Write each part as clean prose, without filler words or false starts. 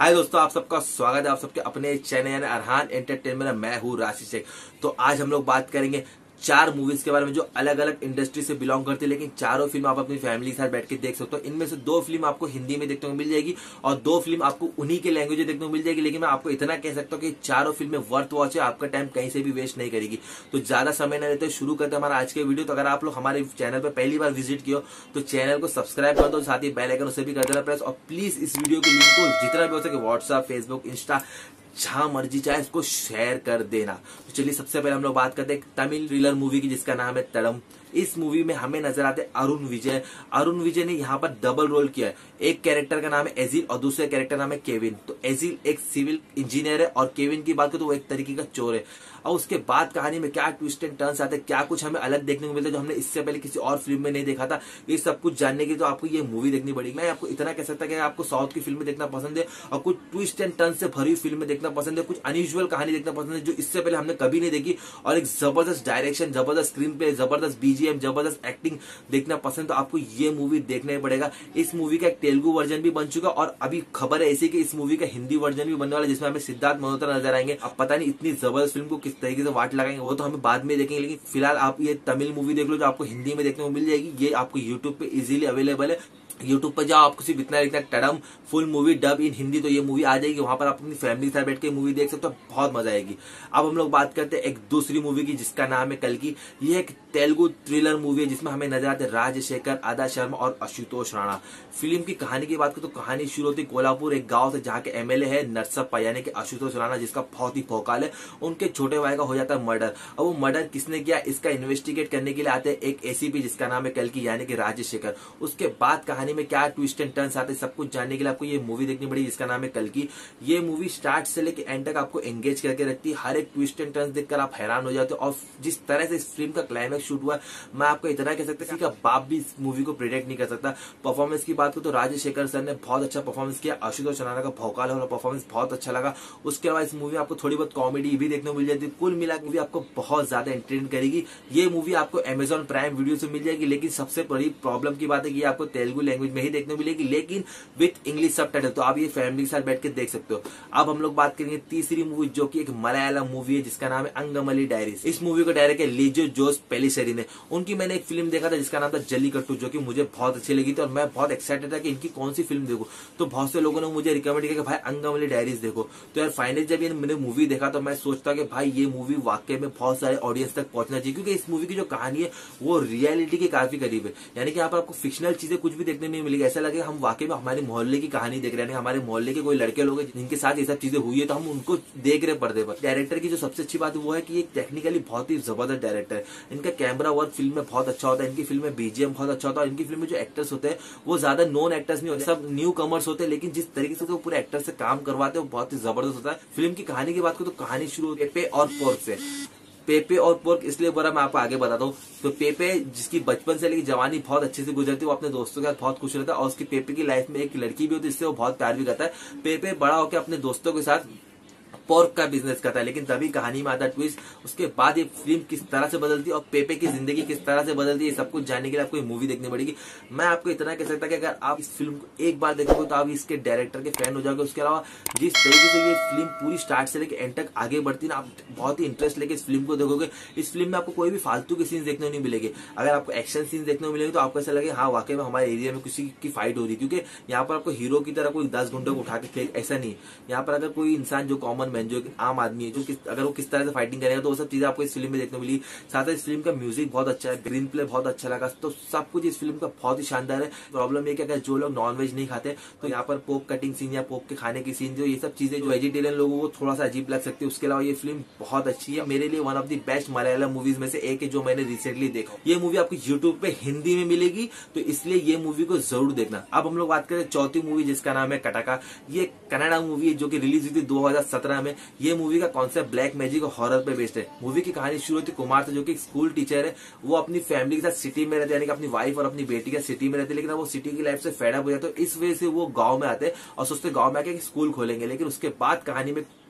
हाय दोस्तों, आप सबका स्वागत है आप सबके अपने चैनल यानी अरहान एंटरटेनमेंट। मैं हूँ राशि शेख। तो आज हम लोग बात करेंगे 4 मूवीज के बारे में जो अलग अलग इंडस्ट्री से बिलोंग करती है, लेकिन चारों फिल्म आप अपनी फैमिली के साथ बैठ के देख सकते हो। इनमें से 2 फिल्म आपको हिंदी में देखने को मिल जाएगी और 2 फिल्म आपको उन्हीं के लैंग्वेज में देखने को मिल जाएगी। लेकिन मैं आपको इतना कह सकता हूँ कि चारों फिल्में वर्थ वॉच है, आपका टाइम कहीं से भी वेस्ट नहीं करेगी। तो ज्यादा समय न लेते शुरू करते हमारा आज के वीडियो। तो अगर आप लोग हमारे चैनल पर पहली बार विजिट किया तो चैनल को सब्सक्राइब कर दो, साथ ही बेल आइकन उसे भी कर देना प्रेस। और प्लीज इस वीडियो के लिंक को जितना भी हो सके व्हाट्सएप, फेसबुक, इंस्टा, जहां मर्जी चाहे इसको शेयर कर देना। तो चलिए सबसे पहले हम लोग बात करते हैं तमिल थ्रिलर मूवी की जिसका नाम है तड़म। इस मूवी में हमें नजर आते अरुण विजय। अरुण विजय ने यहाँ पर डबल रोल किया है। एक कैरेक्टर का नाम है एजिल और दूसरे कैरेक्टर नाम है केविन। तो एजिल एक सिविल इंजीनियर है और केविन की बात करें तो वो एक तरीके का चोर है। और उसके बाद कहानी में क्या ट्विस्ट एंड टर्न्स आते हैं, क्या कुछ हमें अलग देखने को मिलता है जो हमने इससे पहले किसी और फिल्म में नहीं देखा था, ये सब कुछ जानने की तो आपको ये मूवी देखनी पड़ेगी। मैं आपको इतना कह सकता कि आपको साउथ की फिल्में देखना पसंद है और कुछ ट्विस्ट एंड टर्न से भरी फिल्में देखना पसंद है, कुछ अनयूजुअल कहानी देखना पसंद है जो इससे पहले हमने कभी नहीं देखी, और एक जबरदस्त डायरेक्शन, जबरदस्त स्क्रीन प्ले, जबरदस्त बीजीएम, जबरदस्त एक्टिंग देखना पसंद, तो आपको ये मूवी देखना ही पड़ेगा। इस मूवी का एक तेलुगु वर्जन भी बन चुका और अभी खबर है ऐसी कि इस मूवी का हिंदी वर्जन भी बनने वाला है जिसमें हमें सिद्धार्थ मल्होत्रा नजर आएंगे। अब पता नहीं इतनी जबरदस्त फिल्म को किस तरीके से वाट लगाएंगे वो तो हमें बाद में देखेंगे, लेकिन फिलहाल आप ये तमिल मूवी देख लो जो आपको हिंदी में देखने को मिल जाएगी। ये आपको यूट्यूब पे इजीली अवेलेबल है। यूट्यूब पर जाओ, आपको सिर्फ इतना लिखना है Thadam full movie dub in Hindi, तो ये मूवी आ जाएगी। वहां पर आप अपनी फैमिली के साथ बैठ के मूवी देख सकते हो, बहुत मजा आएगी। अब हम लोग बात करते हैं एक दूसरी मूवी की जिसका नाम है कल्कि। ये एक तेलुगु थ्रिलर मूवी है जिसमें हमें नजर आते राजशेखर, आदा शर्मा और आशुतोष राणा। फिल्म की कहानी की बात करें तो कहानी शुरू होती कोल्हापुर एक गांव से जहाँ के एमएलए है नरसप्पा यानी कि आशुतोष राणा, जिसका बहुत ही भौकाल है। उनके छोटे भाई का हो जाता है मर्डर। अब वो मर्डर किसने किया इसका इन्वेस्टिगेट करने के लिए आते हैं एक एसीपी जिसका नाम है कल्कि यानी कि राजशेखर। उसके बाद कहानी में क्या ट्विस्ट एंड टर्न्स आते हैं सब कुछ जानने के लिए आपको ये मूवी देखनी पड़ेगी जिसका नाम है कल्कि। ये मूवी स्टार्ट से लेकर एंड तक आपको एंगेज करके रखती है। हर एक ट्विस्ट एंड टर्न्स देखकर आप हैरान हो जाते हो। और जिस तरह से इस फिल्म का क्लाइमैक्स शूट हुआ, मैं आपको इतना कह सकता किसी का बाप भी इस मूवी को प्रिडिक्ट नहीं कर सकता। परफॉर्मेंस की बात करूं तो राजशेखर सर ने बहुत अच्छा परफॉर्मेंस किया। आशुतोष राणा का भौकाल वाला परफॉर्मेंस बहुत अच्छा लगा। उसके अलावा इस मूवी में आपको थोड़ी बहुत कॉमेडी भी देखने को मिल जाती है। कुल मिला मूवी आपको बहुत ज्यादा एंटरटेन करेगी। ये मूवी आपको अमेजॉन प्राइम वीडियो से मिल जाएगी, लेकिन सबसे बड़ी प्रॉब्लम की बात है कि आपको तेलुगु लैंग्वेज में ही देखने को मिलेगी, लेकिन विथ इंग्लिश सबटाइटल। तो आप ये फैमिली के साथ बैठ के देख सकते हो। अब हम लोग बात करेंगे तीसरी मूवी जो कि एक मलयालम मूवी है जिसका नाम है अंगमली डायरीज। इस मूवी को डायरेक्ट है लिजो जोस पेलिसेरी ने। उनकी मैंने एक फिल्म देखा था जिसका नाम था जल्लीकट्टू, जो कि मुझे बहुत अच्छी लगी थी और मैं बहुत एक्साइटेड था कि इनकी कौन सी फिल्म देखूं। तो बहुत से लोगों ने मुझे रिकमेंड किया कि भाई अंगमली डायरीज देखो। तो यार फाइनली जब ये मैंने मूवी देखा तो मैं सोचता कि भाई ये मूवी वाकई में बहुत सारे ऑडियंस तक पहुंचना चाहिए, क्योंकि इस मूवी की जो कहानी है वो रियलिटी के काफी करीब है। यानी कि यहाँ पर आपको फिक्शनल चीजें कुछ भी देखने नहीं मिलेगी। ऐसा लगेगा हम वाकई में हमारे मोहल्ले की कहानी देख रहे हैं, हमारे मोहल्ले के कोई लड़के लोग जिनके साथ ये सब चीजें हुई है तो हम उनको देख रहे पर्दे पर। डायरेक्टर की जो सबसे अच्छी बात वो है कि ये टेक्निकली बहुत ही जबरदस्त डायरेक्टर है। इनका कैमरा वर्क फिल्म में बहुत अच्छा होता है, इनकी फिल्म में बीजीएम बहुत अच्छा होता है। इनकी फिल्म में जो एक्टर्स होते हैं वो ज्यादा नॉन एक्टर्स नहीं होते, सब न्यू कमर्स होते हैं, लेकिन जिस तरीके से वो पूरे एक्टर से काम करवाते हैं वो बहुत ही जबरदस्त होता है। फिल्म की कहानी की बात करूं तो कहानी शुरू पेपे और पोर्क से। पेपे और पोर्क इसलिए बोला मैं आपको आगे बताता हूँ। तो पेपे जिसकी बचपन से लेकर जवानी बहुत अच्छे से गुजरती है, वो अपने दोस्तों के साथ बहुत खुश रहता है और उसकी पेपे की लाइफ में एक लड़की भी होती है जिससे वो बहुत प्यार भी करता है। पेपे बड़ा होकर अपने दोस्तों के साथ पोर्क का बिजनेस करता है, लेकिन तभी कहानी में आता है ट्विस्ट। उसके बाद ये फिल्म किस तरह से बदलती है और पेपे की जिंदगी किस तरह से बदलती है, सब कुछ जानने के लिए आपको ये मूवी देखनी पड़ेगी। मैं आपको इतना कह सकता कि अगर आप इस फिल्म को एक बार देखोगे तो आप इसके डायरेक्टर के फैन हो जाओगे। उसके अलावा जिस तरीके से ये फिल्म पूरी स्टार्ट से लेकर एंड तक आगे बढ़ती है ना, आप बहुत ही इंटरेस्ट लेके इस फिल्म को देखोगे। इस फिल्म में आपको कोई भी फालतू के सीन देखने को नहीं मिलेंगे। अगर आपको एक्शन सीन देखने को मिलेंगे तो आपको ऐसा लगे हाँ वाकई में हमारे एरिया में किसी की फाइट हो रही है, क्योंकि यहाँ पर आपको हीरो की तरह कोई 10 गुंडों को उठा के फेंक ऐसा नहीं। यहाँ पर अगर कोई इंसान जो कॉमन मैन जो आम आदमी है जो अगर वो किस तरह से फाइटिंग करेगा तो वो सब चीजें आपको इस फिल्म में देखने को मिली। साथ ही इस फिल्म का म्यूजिक बहुत अच्छा है, ग्रीन प्ले बहुत अच्छा लगा, तो सब कुछ इस फिल्म का बहुत ही शानदार है। प्रॉब्लम ये कि अगर जो लोग नॉनवेज नहीं खाते तो यहाँ पर पोक कटिंग सीन या पोक के खाने की सीन जो ये सब चीजें जो वेजिटेरियन लोगों को थोड़ा सा अजीब लग सकती है। उसके अलावा ये फिल्म बहुत अच्छी है, मेरे लिए one of the best Malayalam movies में से एक है जो मैंने रिसेंटली देखा। ये मूवी आपको यूट्यूब पे हिंदी में मिलेगी, तो इसलिए ये मूवी को जरूर देखना। अब हम लोग बात करें चौथी मूवी जिसका नाम है कटाका। ये कनाडा मूवी है जो कि रिलीज हुई थी 2017 में। ये मूवी का कॉन्सेप्ट ब्लैक मैजिक और हॉरर पे बेस्ड है। मूवी की कहानी शुरू होती कुमार से जो कि एक स्कूल टीचर है। वो अपनी फैमिली के साथ सिटी में रहते हैं, यानी कि अपनी वाइफ और अपनी बेटी के सिटी में रहते हैं, लेकिन वो सिटी की लाइफ से फेड अप हो जाते हैं। इस वजह से वो गांव में आते हैं और सोचते गांव में आके स्कूल खोलेंगे। लेकिन उसके बाद कहानी में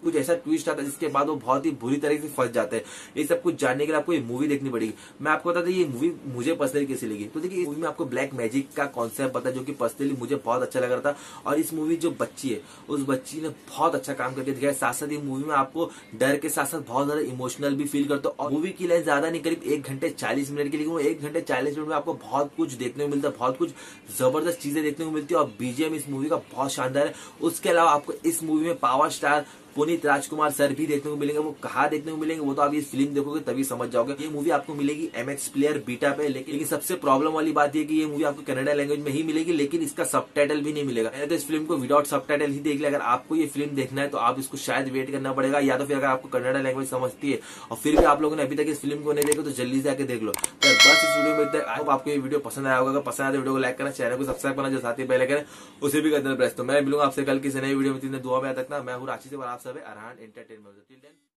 कुछ ऐसा ट्विस्ट आता है जिसके बाद वो बहुत ही बुरी तरीके से फंस जाते हैं। ये सब कुछ जानने के लिए आपको ये मूवी देखनी पड़ेगी। मैं आपको बता दूं ये मूवी मुझे पर्सनली कैसी लगी। तो देखिए इस मूवी में आपको ब्लैक मैजिक का कॉन्सेप्ट पता है जो कि पर्सनली मुझे बहुत अच्छा लग रहा था। और इस मूवी जो बच्ची है उस बच्ची ने बहुत अच्छा काम करके दिखाया। साथ साथ ये मूवी में आपको डर के साथ साथ बहुत ज्यादा इमोशनल भी फील करते हो। और मूवी की लेंथ ज्यादा नहीं, करीब 1 घंटे 40 मिनट की, लेकिन वो 1 घंटे 40 मिनट में आपको बहुत कुछ देखने को मिलता है, बहुत कुछ जबरदस्त चीजें देखने को मिलती है। और बीजीएम इस मूवी का बहुत शानदार है। उसके अलावा आपको इस मूवी में power star Puneeth Rajkumar sir भी देखने को मिलेंगे। वो कहाँ देखने को मिलेंगे वो तो आप ये फिल्म देखोगे तभी समझ जाओगे। ये मूवी आपको मिलेगी MX प्लेयर बीटा पे, लेकिन सबसे प्रॉब्लम वाली बात ये कि ये मूवी आपको कन्नड़ा लैंग्वेज में ही मिलेगी, लेकिन इसका सबटाइटल भी नहीं मिलेगा। मैंने तो इस फिल्म को विदाउट सबटाइटल ही देख लिया। अगर आपको ये फिल्म देखना है तो आप इसको शायद वेट करना पड़ेगा, या तो फिर अगर आपको कन्नड़ा लैंग्वेज समझती है और फिर भी आप लोगों ने अभी तक इस फिल्म को नहीं देखा तो जल्दी से आके देख लो। तो बस इस वीडियो में इतना। आई होप आपको ये वीडियो पसंद आया होगा। अगर पसंद आया तो वीडियो को लाइक करना, चैनल को सब्सक्राइब करना, जो साथ ही पहले करें उसे भी कर देना प्रेस। तो मैं मिलूंगा आपसे कल किसी नई वीडियो में। दुआ में तक ना, मैं हूँ राशि से और आप सब है अरहान एंटरटेनमेंट।